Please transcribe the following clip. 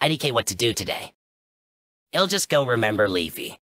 IDK what to do today. It'll just go remember Leafy.